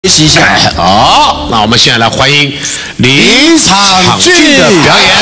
学习一下。 好，那我们现在来欢迎林昶俊的表演。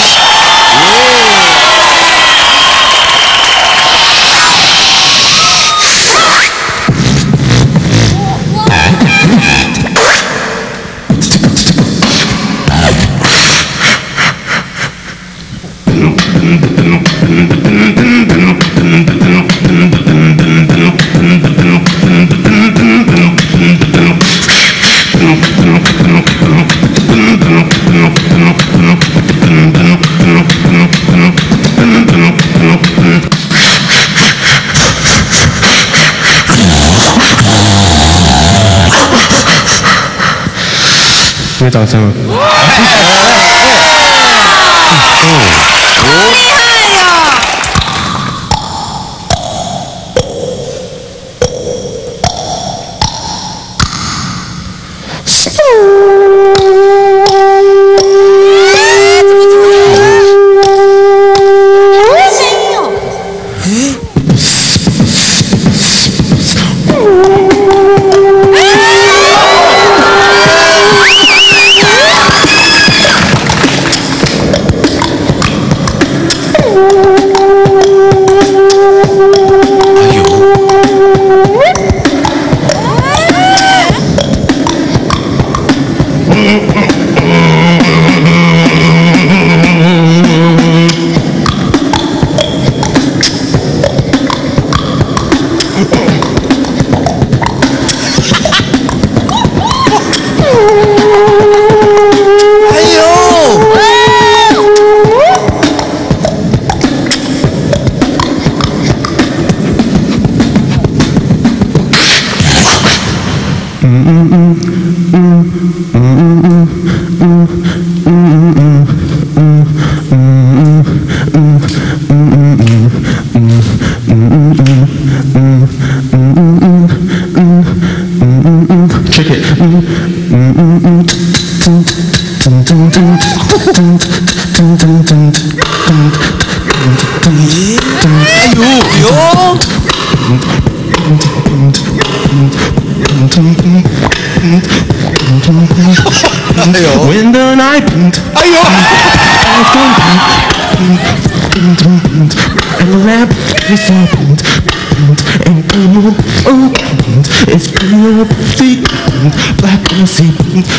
因为掌声了。 好厉害呀！ When the night, and the lamp is opened, and the moon opened, it's pure black and sea.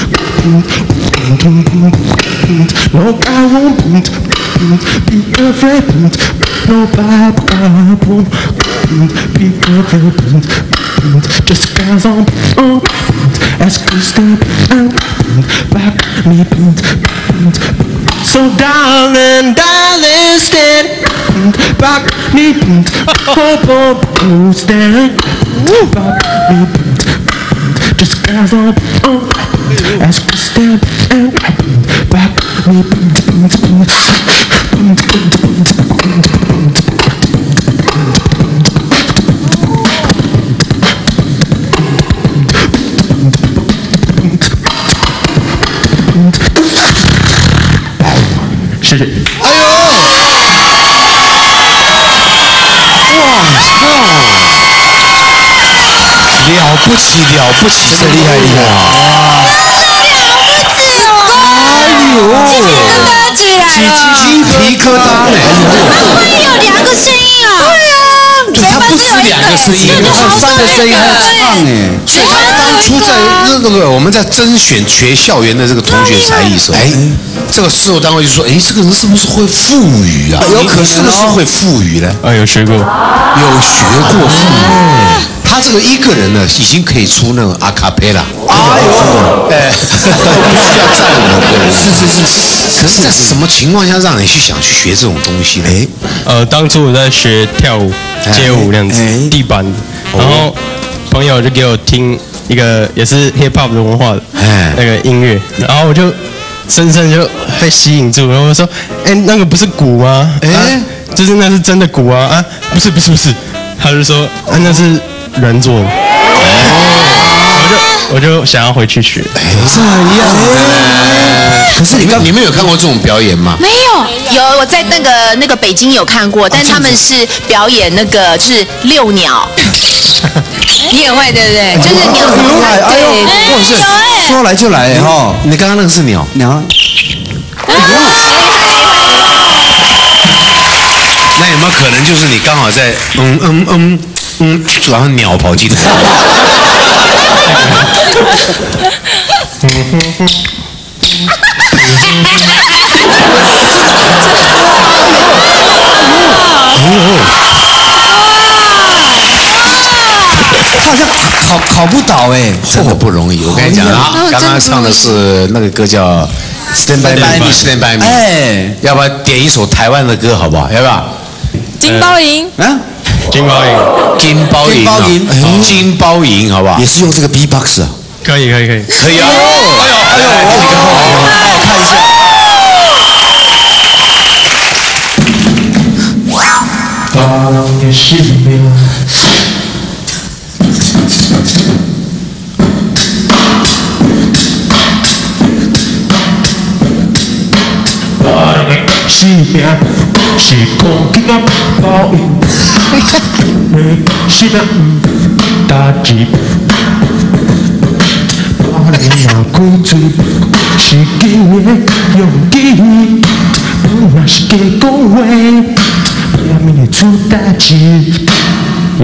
No, I won't be afraid. No, I won't be afraid. Just guys on as Kristen and back me. So darling, stand back me. Oh, stand back me. Just guys on as Kristen and back me.谢谢。哎呦！ 哇操！了不起，了不起，真的厉害厉害！哇！ 哎呦！鸡皮疙瘩嘞！ 怎么会有两个声音啊？对啊， 对，它不止两个声音，还有三个声音，还有唱哎。所以他当初在那个我们在甄选学校园的这个同学才艺的时候，哎，这个事后单位就说，哎，这个人是不是会腹语啊？有可能是不是会腹语呢？ 有学过， 有学过腹语。他这个一个人呢，已经可以出那种阿卡贝拉。哎呦，哎，必须要站舞的。是。可是在什么情况下让你去想去学这种东西呢？ 当初我在学跳舞、街舞那样子，地板的，然后朋友就给我听一个也是 hip hop 的文化的那个音乐，然后我就深深就被吸引住，然后我说，哎，那个不是鼓吗？哎，就是那是真的鼓啊！啊，不是，他就说，啊，那是人做的。我就想要回去学。 这样。可是你们有看过这种表演吗？ 没有，我在那个北京有看过，但他们是表演那个就是遛鸟。 你也会对不对？就是鸟。 哎呦，哇塞，说来就来哈！你刚刚那个是鸟。那有没有可能就是你刚好在然后鸟跑进来？他好像考不倒哎，真的不容易。我跟你讲啊，刚刚唱的是那个歌叫《Stand by Me》，哎，要不要点一首台湾的歌好不好？要不要？ 金包银啊，金包银， 好不好？也是用这个 B-box 啊？ 可以啊！ 哎呦，我看一下。把你的性命。生命是空气啊，报应。是啊，打击。把你那开嘴是机会用机，我若是假讲话，也免会出代志。呀，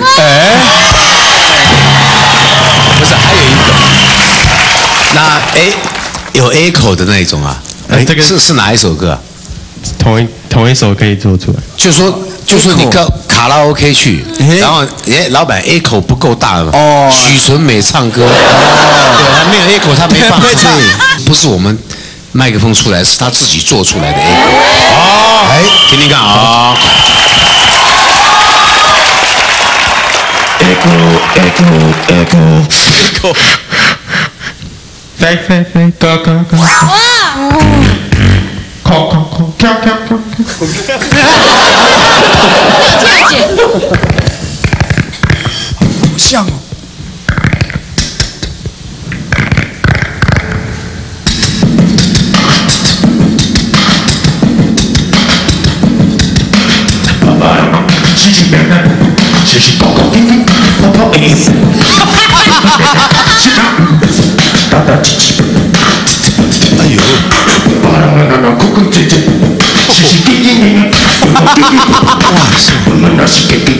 不是，还有一个，那有 A 口的那一种啊。这个是哪一首歌啊？ 同一首可以做出来。就说你到卡拉 OK 去，然后老板 A 口不够大了。哦。许纯美唱歌。对，他没有 A 口，他没办法。不是我们麦克风出来，是他自己做出来的 A 口。哦。听听看啊。Echo。飞，高。哇！空，跳。像哦。哎呦！哇塞！